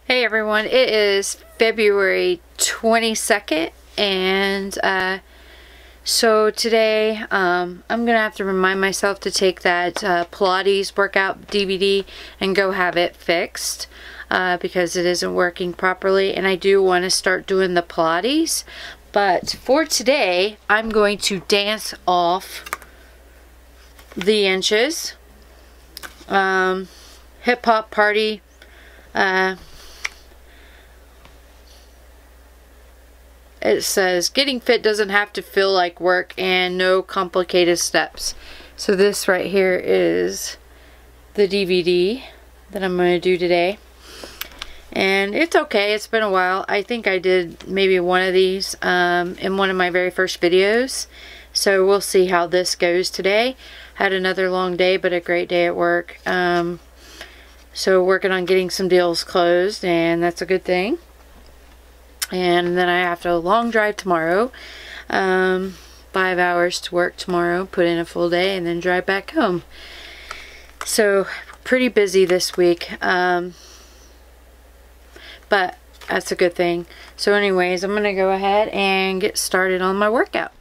Hey everyone, it is February 22nd and so today I'm gonna have to remind myself to take that Pilates workout DVD and go have it fixed because it isn't working properly, and I do want to start doing the Pilates. But for today I'm going to dance off the inches, hip hop party, it says getting fit doesn't have to feel like work and no complicated steps. So this right here is the DVD that I'm going to do today, and it's okay, it's been a while. I think I did maybe one of these in one of my very first videos, so we'll see how this goes today. Had another long day, but a great day at work. So working on getting some deals closed, and that's a good thing. And then I have a long drive tomorrow, 5 hours to work tomorrow, put in a full day, and then drive back home. So pretty busy this week, but that's a good thing. So anyways, I'm gonna go ahead and get started on my workout.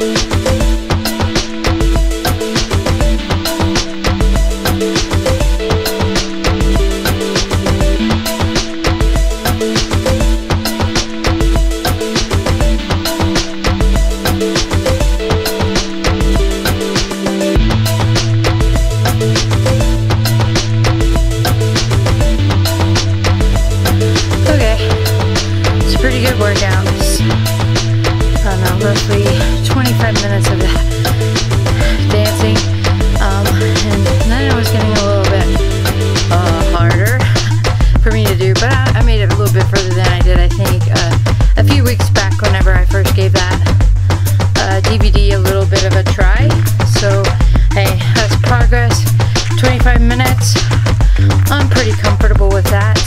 Workouts. I don't know, roughly 25 minutes of dancing. And then it was getting a little bit harder for me to do, but I made it a little bit further than I did, I think, a few weeks back whenever I first gave that DVD a little bit of a try. So, hey, that's progress. 25 minutes. I'm pretty comfortable with that.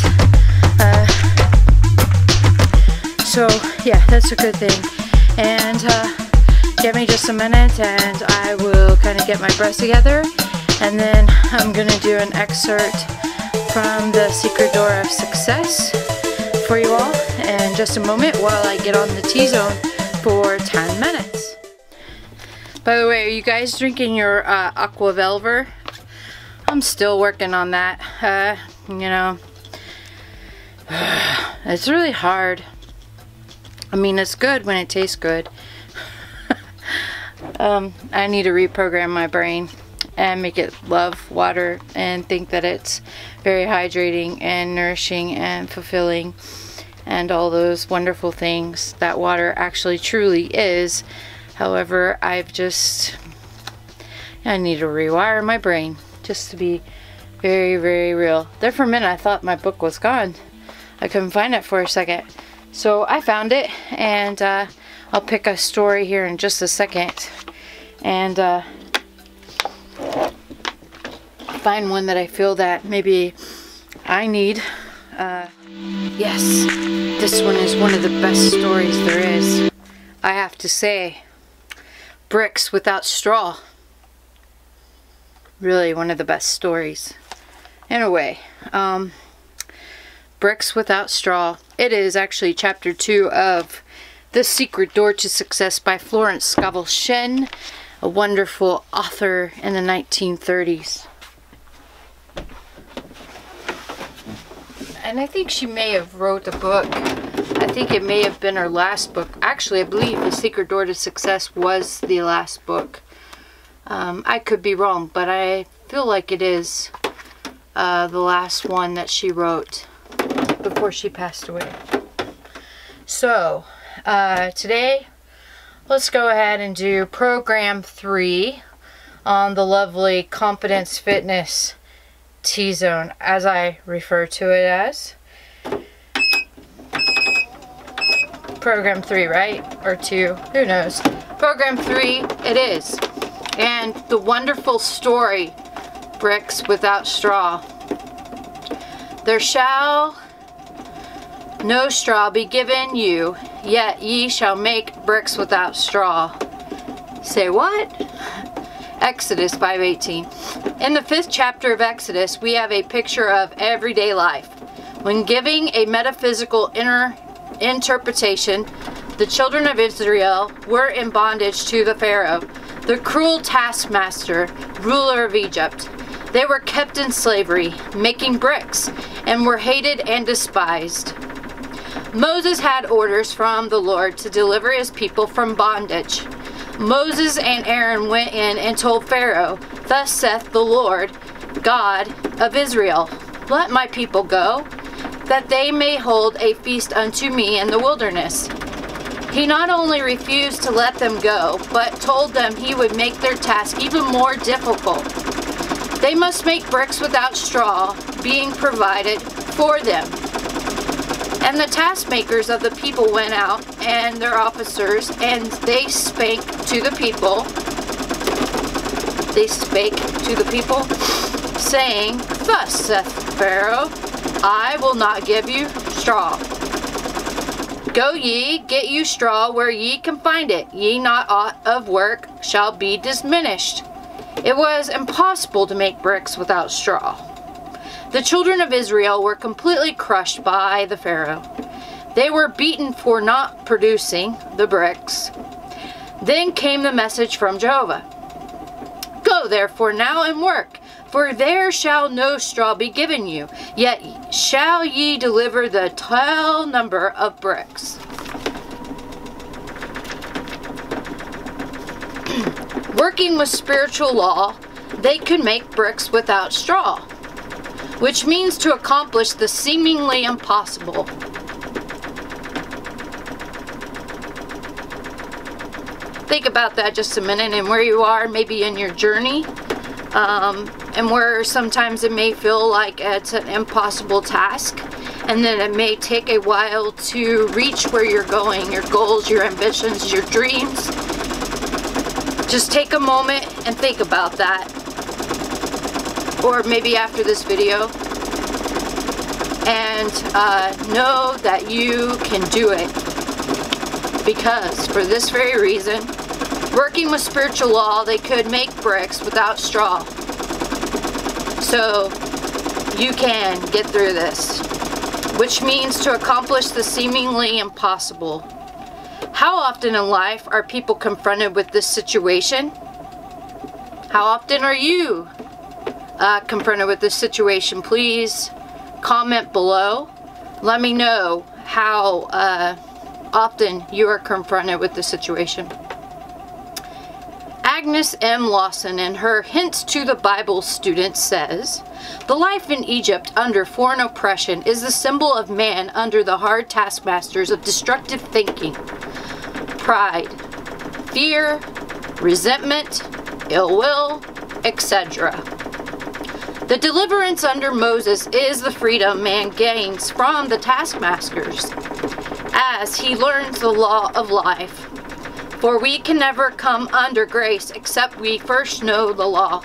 So yeah, that's a good thing. And give me just a minute and I will kind of get my breath together, and then I'm going to do an excerpt from The Secret Door of Success for you all in just a moment while I get on the T-zone for 10 minutes. By the way, are you guys drinking your Aqua Velva? I'm still working on that. You know, it's really hard. I mean, it's good when it tastes good. I need to reprogram my brain and make it love water and think that it's very hydrating and nourishing and fulfilling and all those wonderful things that water actually truly is. However, I need to rewire my brain just to be very, very real. There for a minute I thought my book was gone. I couldn't find it for a second. So I found it, and I'll pick a story here in just a second and find one that I feel that maybe I need. Yes, this one is one of the best stories there is. I have to say, Bricks Without Straw. Really one of the best stories in a way. Bricks Without Straw. It is actually chapter 2 of The Secret Door to Success by Florence Scovel Shinn, a wonderful author in the 1930s. And I think she may have wrote a book. I think it may have been her last book. Actually, I believe The Secret Door to Success was the last book. I could be wrong, but I feel like it is the last one that she wrote before she passed away. So, today, let's go ahead and do program 3 on the lovely Confidence Fitness T-zone, as I refer to it as. Program 3, right? Or 2, who knows? Program 3, it is. And the wonderful story, Bricks Without Straw. There shall no straw be given you, yet ye shall make bricks without straw. Say what? Exodus 5:18. In the 5th chapter of Exodus, we have a picture of everyday life. When giving a metaphysical interpretation, the children of Israel were in bondage to the Pharaoh, the cruel taskmaster, ruler of Egypt. They were kept in slavery, making bricks, and were hated and despised. Moses had orders from the Lord to deliver his people from bondage. Moses and Aaron went in and told Pharaoh, "Thus saith the Lord, God of Israel, let my people go, that they may hold a feast unto me in the wilderness." He not only refused to let them go, but told them he would make their task even more difficult. They must make bricks without straw being provided for them. And the taskmakers of the people went out, and their officers, and they spake to the people. They spake to the people, saying, "Thus saith Pharaoh, I will not give you straw. Go ye, get you straw where ye can find it. Ye not aught of work shall be diminished." It was impossible to make bricks without straw. The children of Israel were completely crushed by the Pharaoh. They were beaten for not producing the bricks. Then came the message from Jehovah. Go therefore now and work, for there shall no straw be given you, yet shall ye deliver the tile number of bricks. Working with spiritual law, they could make bricks without straw, which means to accomplish the seemingly impossible. Think about that just a minute and where you are maybe in your journey, and where sometimes it may feel like it's an impossible task, and then it may take a while to reach where you're going, your goals, your ambitions, your dreams. Just take a moment and think about that, or maybe after this video, and know that you can do it, because for this very reason, working with spiritual law, they could make bricks without straw. So you can get through this, which means to accomplish the seemingly impossible. How often in life are people confronted with this situation? How often are you confronted with this situation? Please comment below. Let me know how often you are confronted with this situation. Agnes M. Lawson, in her Hints to the Bible Students, says, "The life in Egypt under foreign oppression is the symbol of man under the hard taskmasters of destructive thinking, pride, fear, resentment, ill will, etc. The deliverance under Moses is the freedom man gains from the taskmasters as he learns the law of life. For we can never come under grace except we first know the law.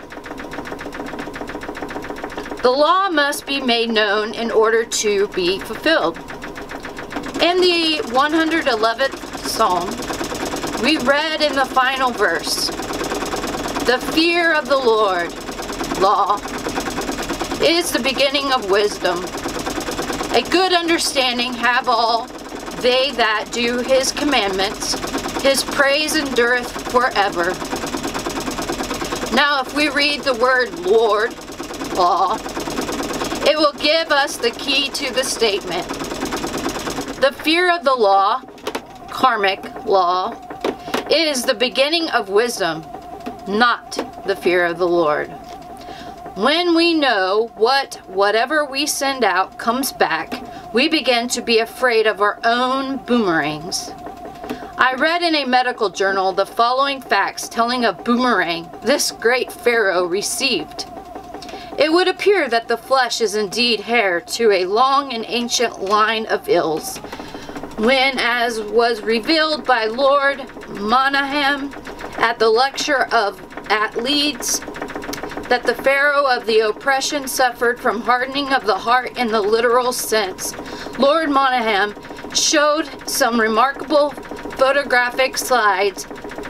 The law must be made known in order to be fulfilled." In the 111th Psalm, we read in the final verse, "The fear of the Lord, law, is the beginning of wisdom. A good understanding have all they that do his commandments. His praise endureth forever." Now, if we read the word Lord, law, it will give us the key to the statement. The fear of the law, karmic law, is the beginning of wisdom, not the fear of the Lord. When we know whatever we send out comes back, we begin to be afraid of our own boomerangs. I read in a medical journal the following facts telling of boomerang this great pharaoh received. It would appear that the flesh is indeed heir to a long and ancient line of ills, when, as was revealed by Lord Monaghan at the lecture at Leeds, that the Pharaoh of the oppression suffered from hardening of the heart in the literal sense. Lord Monaghan showed some remarkable photographic slides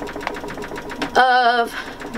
of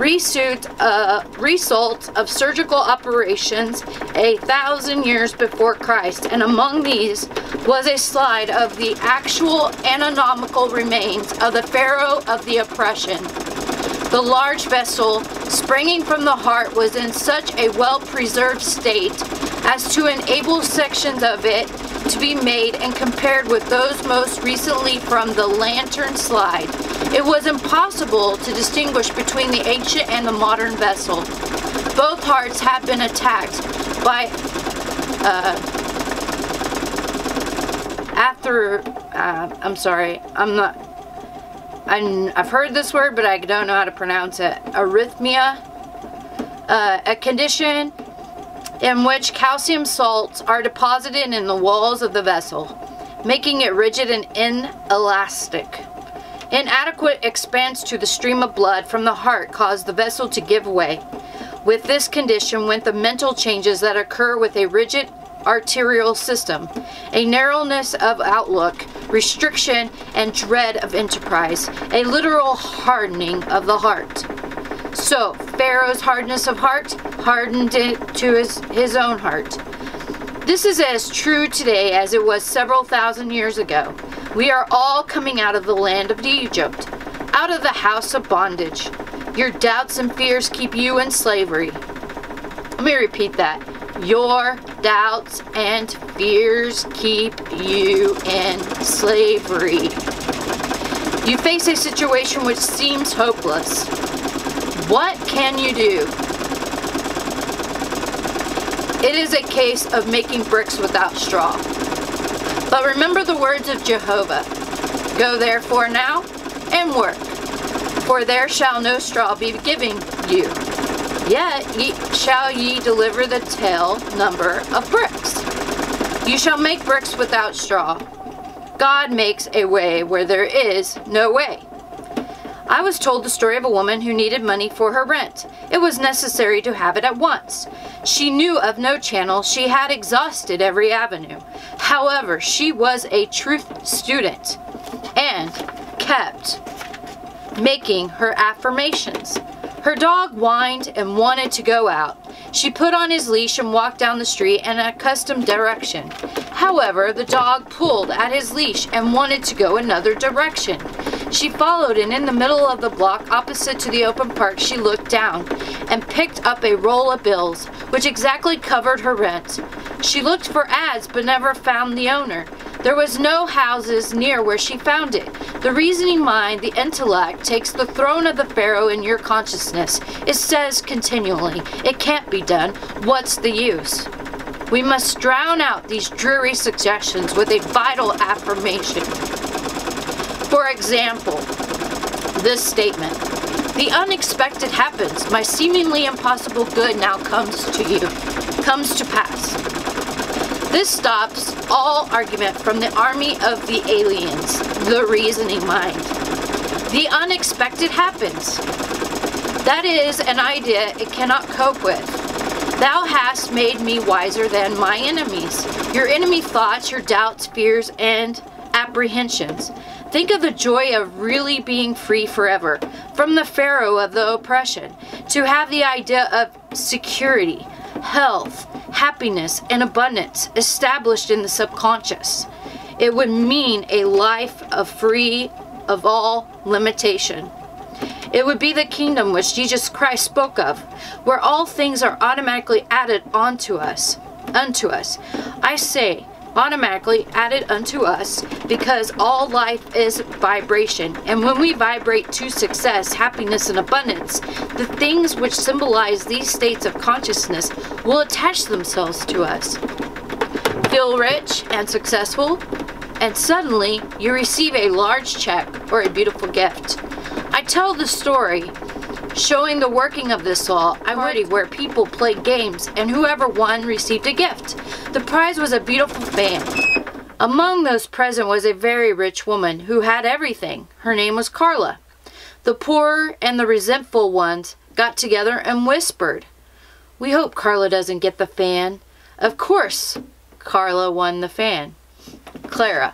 results of surgical operations 1,000 years before Christ, and among these was a slide of the actual anatomical remains of the Pharaoh of the oppression. The large vessel springing from the heart was in such a well-preserved state as to enable sections of it to be made and compared with those most recently from the lantern slide. It was impossible to distinguish between the ancient and the modern vessel. Both hearts have been attacked by I've heard this word, but I don't know how to pronounce it. Arrhythmia, a condition in which calcium salts are deposited in the walls of the vessel, making it rigid and inelastic. Inadequate expanse to the stream of blood from the heart caused the vessel to give way. With this condition went the mental changes that occur with a rigid arterial system, a narrowness of outlook, restriction, and dread of enterprise, a literal hardening of the heart. So, Pharaoh's hardness of heart hardened it to his own heart. This is as true today as it was several thousand years ago. We are all coming out of the land of Egypt, out of the house of bondage. Your doubts and fears keep you in slavery. Let me repeat that. Your doubts and fears keep you in slavery. You face a situation which seems hopeless. What can you do? It is a case of making bricks without straw. But remember the words of Jehovah. Go therefore now and work, for there shall no straw be given you. Yet shall ye deliver the tale number of bricks. You shall make bricks without straw. God makes a way where there is no way. I was told the story of a woman who needed money for her rent. It was necessary to have it at once. She knew of no channel. She had exhausted every avenue. However, she was a truth student and kept making her affirmations. Her dog whined and wanted to go out. She put on his leash and walked down the street in an accustomed direction. However, the dog pulled at his leash and wanted to go another direction. She followed, and in the middle of the block opposite to the open park, she looked down and picked up a roll of bills, which exactly covered her rent. She looked for ads but never found the owner. There was no houses near where she found it. The reasoning mind, the intellect, takes the throne of the Pharaoh in your consciousness. It says continually, it can't be done. What's the use? We must drown out these dreary suggestions with a vital affirmation. For example, this statement. The unexpected happens. My seemingly impossible good now comes to you, comes to pass. This stops all argument from the army of the aliens, the reasoning mind. The unexpected happens. That is an idea it cannot cope with. Thou hast made me wiser than my enemies. Your enemy thoughts, your doubts, fears, and apprehensions. Think of the joy of really being free forever from the Pharaoh of the oppression, to have the idea of security, health, happiness, and abundance established in the subconscious. It would mean a life of free of all limitation. It would be the kingdom which Jesus Christ spoke of, where all things are automatically added unto us. I say, automatically added unto us, because all life is vibration, and when we vibrate to success, happiness, and abundance, the things which symbolize these states of consciousness will attach themselves to us. Feel rich and successful, and suddenly you receive a large check or a beautiful gift. I tell the story showing the working of this law. I already where people played games and whoever won received a gift. The prize was a beautiful fan. Among those present was a very rich woman who had everything. Her name was Carla. The poor and the resentful ones got together and whispered, "We hope Carla doesn't get the fan." Of course, Carla won the fan. Clara.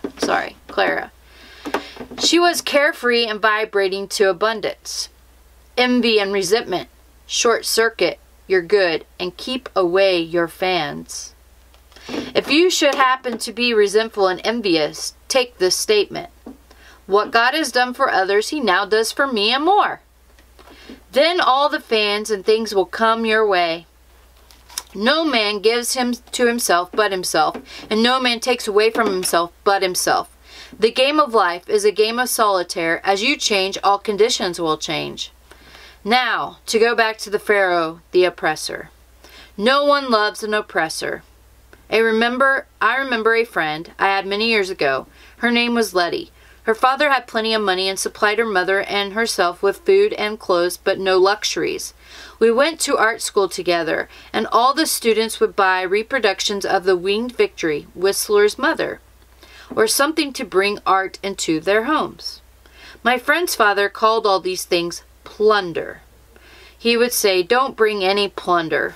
She was carefree and vibrating to abundance. Envy and resentment short circuit your good and keep away your fans. If you should happen to be resentful and envious, take this statement. What God has done for others, He now does for me and more. Then all the fans and things will come your way. No man gives him to himself but himself, and no man takes away from himself but himself. The game of life is a game of solitaire. As you change, all conditions will change. Now, to go back to the Pharaoh, the oppressor. No one loves an oppressor. I remember a friend I had many years ago. Her name was Letty. Her father had plenty of money and supplied her mother and herself with food and clothes, but no luxuries. We went to art school together, and all the students would buy reproductions of The Winged Victory, Whistler's Mother, or something to bring art into their homes. My friend's father called all these things plunder. He would say, "Don't bring any plunder."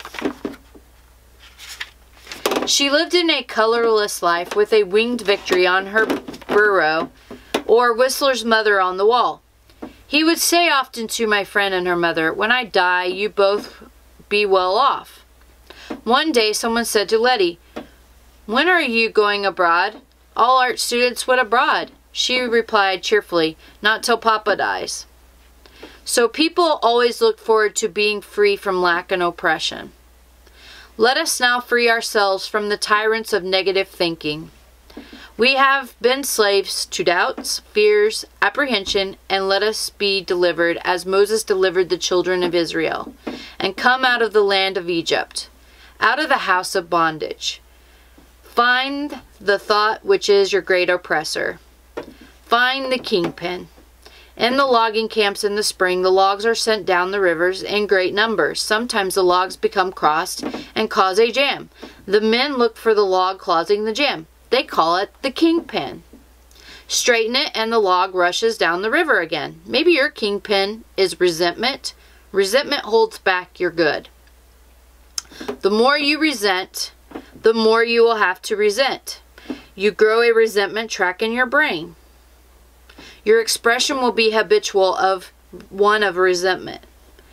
She lived in a colorless life with a winged victory on her bureau or Whistler's Mother on the wall. He would say often to my friend and her mother, "When I die, you both be well off." One day someone said to Letty, "When are you going abroad? All art students went abroad." She replied cheerfully, "Not till Papa dies." So people always look forward to being free from lack and oppression. Let us now free ourselves from the tyrants of negative thinking. We have been slaves to doubts, fears, apprehension, and let us be delivered as Moses delivered the children of Israel, and come out of the land of Egypt, out of the house of bondage. Find the thought which is your great oppressor. Find the kingpin. In the logging camps in the spring, the logs are sent down the rivers in great numbers. Sometimes the logs become crossed and cause a jam. The men look for the log causing the jam. They call it the kingpin. Straighten it and the log rushes down the river again. Maybe your kingpin is resentment. Resentment holds back your good. The more you resent, the more you will have to resent. You grow a resentment track in your brain. Your expression will be habitual of one of resentment.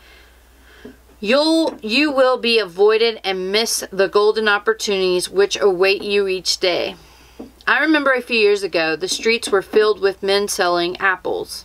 You will be avoided and miss the golden opportunities which await you each day. I remember a few years ago, the streets were filled with men selling apples.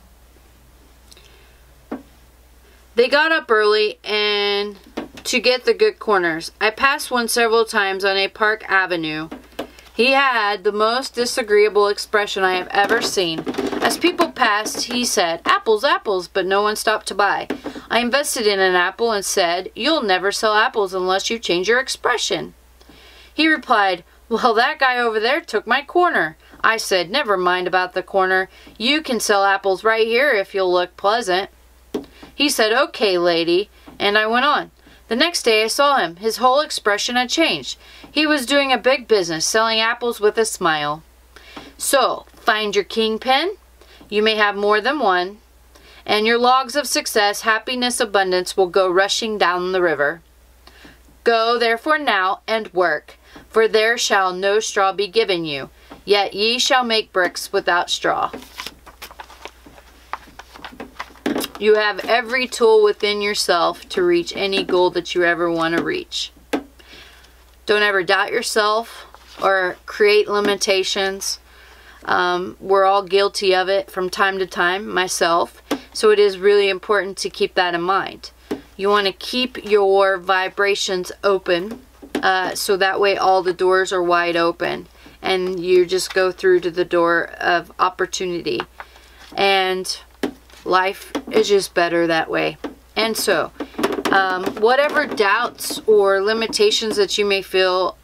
They got up early and to get the good corners. I passed one several times on a park avenue. He had the most disagreeable expression I have ever seen. As people passed, he said, "Apples, apples," but no one stopped to buy. I invested in an apple and said, "You'll never sell apples unless you change your expression." He replied, "Well, that guy over there took my corner." I said, "Never mind about the corner. You can sell apples right here if you'll look pleasant." He said, "Okay, lady," and I went on. The next day I saw him. His whole expression had changed. He was doing a big business, selling apples with a smile. So, find your kingpin. You may have more than one. And your logs of success, happiness, abundance will go rushing down the river. Go therefore now and work, for there shall no straw be given you, yet ye shall make bricks without straw. You have every tool within yourself to reach any goal that you ever want to reach. Don't ever doubt yourself or create limitations. We're all guilty of it from time to time, myself. So it is really important to keep that in mind. You want to keep your vibrations open, so that way all the doors are wide open and you just go through to the door of opportunity. And life is just better that way. And so, whatever doubts or limitations that you may feel,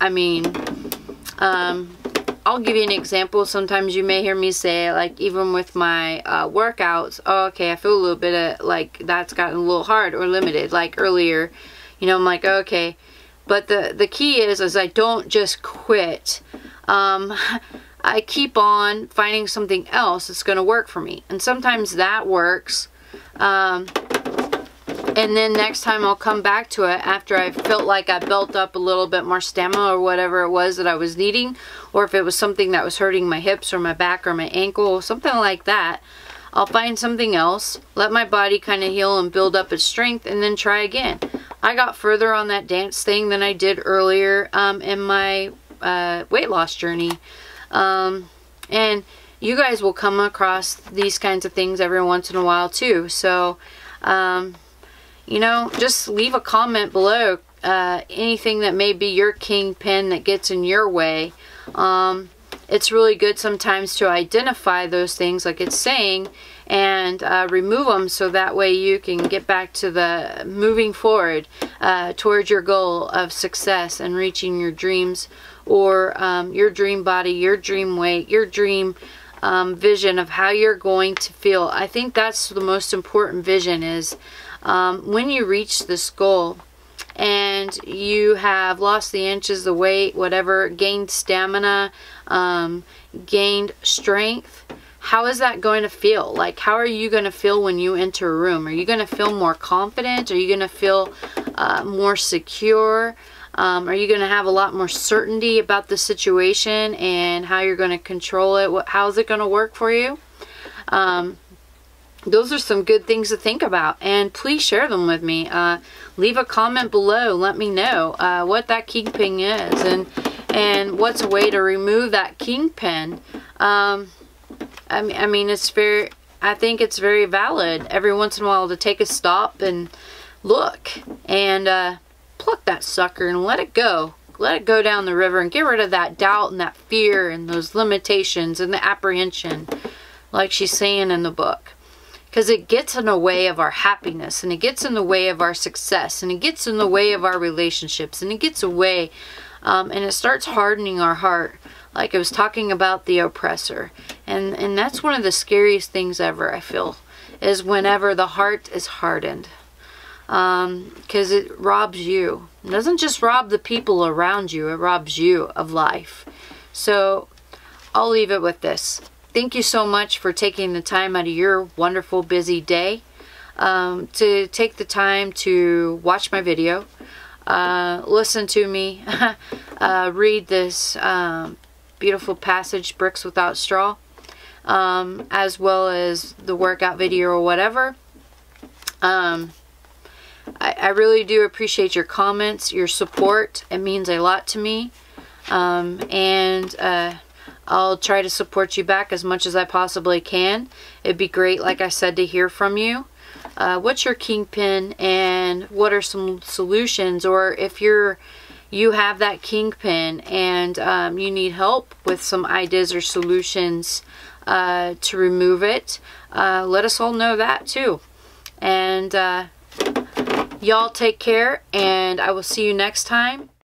I'll give you an example. Sometimes you may hear me say, like, even with my workouts, oh, okay, I feel a little bit of, like, that's gotten a little hard or limited. Like earlier, you know, I'm like, okay. But the key is I don't just quit. I keep on finding something else that's going to work for me. And sometimes that works. And then next time I'll come back to it after I felt like I built up a little bit more stamina or whatever it was that I was needing. Or if it was something that was hurting my hips or my back or my ankle, something like that. I'll find something else, let my body kind of heal and build up its strength, and then try again. I got further on that dance thing than I did earlier in my weight loss journey. And you guys will come across these kinds of things every once in a while too. So, you know, just leave a comment below. Anything that may be your kingpin that gets in your way. It's really good sometimes to identify those things like it's saying and remove them, so that way you can get back to the moving forward towards your goal of success and reaching your dreams, or your dream body, your dream weight, your dream vision of how you're going to feel. I think that's the most important vision, is when you reach this goal and you have lost the inches, the weight, whatever, gained stamina, gained strength, how is that going to feel? Like, how are you going to feel when you enter a room? Are you going to feel more confident? Are you going to feel more secure? Are you going to have a lot more certainty about the situation and how you're going to control it? How is it going to work for you? Those are some good things to think about, and please share them with me. Leave a comment below. Let me know what that kingpin is, and what's a way to remove that kingpin. I mean, it's very, I think it's very valid every once in a while to take a stop and look and pluck that sucker and let it go. Let it go down the river and get rid of that doubt and that fear and those limitations and the apprehension, like she's saying in the book. Because it gets in the way of our happiness, and it gets in the way of our success, and it gets in the way of our relationships, and it gets away, and it starts hardening our heart. Like I was talking about the oppressor. And that's one of the scariest things ever, I feel, is whenever the heart is hardened. Because it robs you. It doesn't just rob the people around you, it robs you of life. So I'll leave it with this. Thank you so much for taking the time out of your wonderful busy day to take the time to watch my video, listen to me, read this beautiful passage, Bricks Without Straw, as well as the workout video or whatever. I really do appreciate your comments, your support. It means a lot to me. I'll try to support you back as much as I possibly can. It'd be great, like I said, to hear from you. What's your kingpin and what are some solutions? Or if you have that kingpin and you need help with some ideas or solutions to remove it, let us all know that too. And y'all take care, and I will see you next time.